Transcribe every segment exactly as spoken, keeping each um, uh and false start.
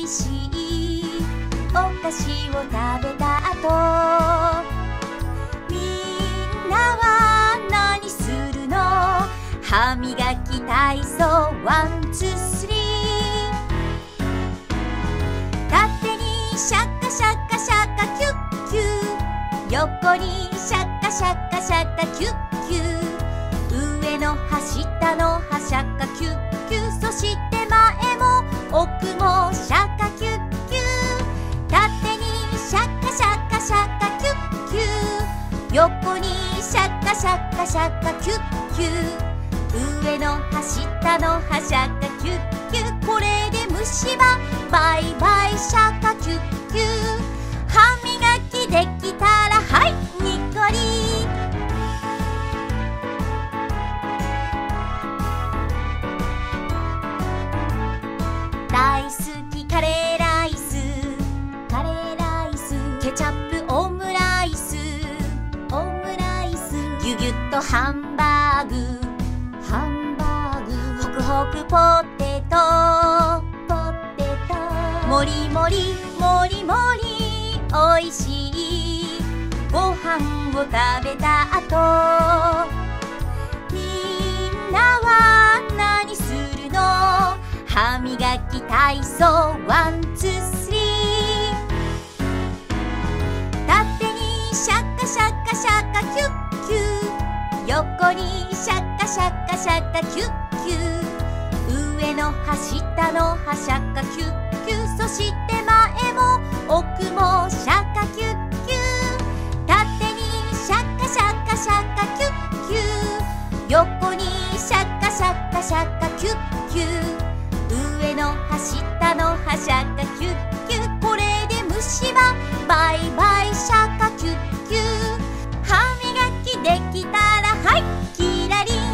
しいお菓子を食べた後、みんなは何するの？歯磨き体操ワンツースリー。縦にシャカシャカシャカキュッキュ、横にシャカシャカシャカキュッキュ、上の歯下の歯シャカキュッキュ、そして前も奥もシャカキュッキュ、縦にシャカシャカシャカキュッキュ、横にシャカシャカシャカキュッキュ、上の歯下の歯シャカキュッキュ、これで虫歯バイバイシャカキュッキュ、歯磨きできたらはいにっこり。大好きカレーライス、カレーライス、ケチャップオムライス、オムライス、ギュギュッとハンバーグ、ハンバーグ、ホクホクポテト、ポテト、もりもりもりもりおいしいご飯を食べた後、みんなは何するの？歯磨き体操ワンツースリー。縦にシャカシャカシャカキュッキュ、横にシャカシャカシャカキュッキュ、上の歯下の歯シャカキュッキュ、そして前も奥もシャカキュッキュ、縦にシャカシャカシャカキュッキュ、横にシャカシャカシャカキュッキュ、上の歯下の歯シャカキュッキュ、これで虫歯バイバイシャカキュッキュ、歯磨きできたらはいキラリン。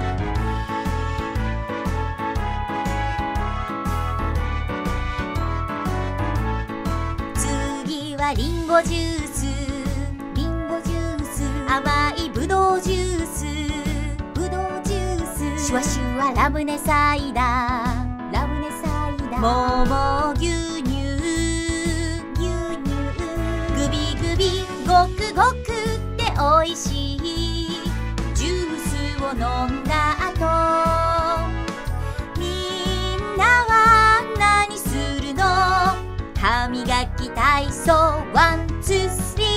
次はリンゴジュース、リンゴジュース、甘いブドウジュース、ブドウジュース、シュワシュワラムネサイダー、ラムネサイダー、桃牛乳、牛乳、グビグビごくごくっておいしいジュースを飲んだ後、みんなは何するの？歯磨き体操ワンツースリー。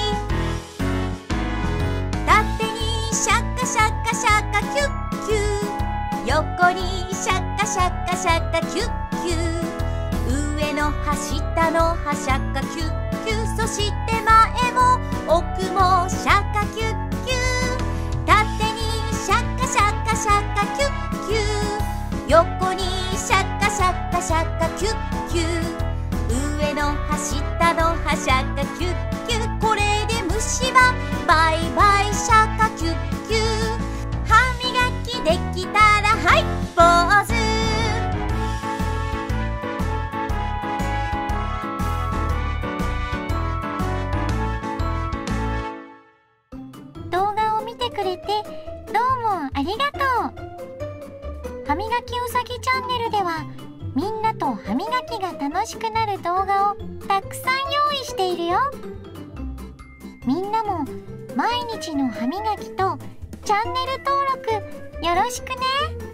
縦にシャカシャカシャカキュッキュ、横にシャカシャカシャカキュッキュ、上の歯下の歯シャカキュッキュ、そして前も奥もシャカキュッキュ、縦にシャカシャカシャカキュッキュ、横にシャカシャカシャカキュッキュ、上の歯下の歯シャカキュッキュ、これで虫歯バイバイシャカキュッキュ、歯磨きできたらはいポーズ。 動画を見てくれてどうもありがとう。歯磨きうさぎチャンネルではみんなと歯磨きが楽しくなる動画をたくさん用意しているよ。みんなも毎日の歯磨きとチャンネル登録よろしくね。